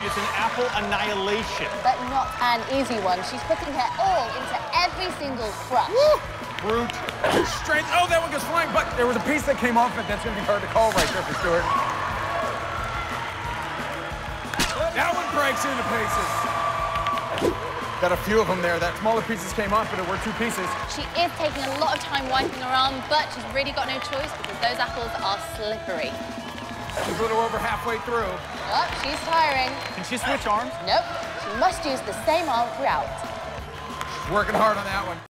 It's an apple annihilation. But not an easy one. She's putting her all into every single crush. Woo! Brute. Strength. Oh, that one goes flying, but there was a piece that came off it. That's going to be hard to call right there for Stuart. That one breaks into pieces. Got a few of them there. That smaller pieces came off, but it were two pieces. She is taking a lot of time wiping her arm, but she's really got no choice because those apples are slippery. She's a little over halfway through. Oh, she's tiring. Can she switch arms? Nope. She must use the same arm throughout. She's working hard on that one.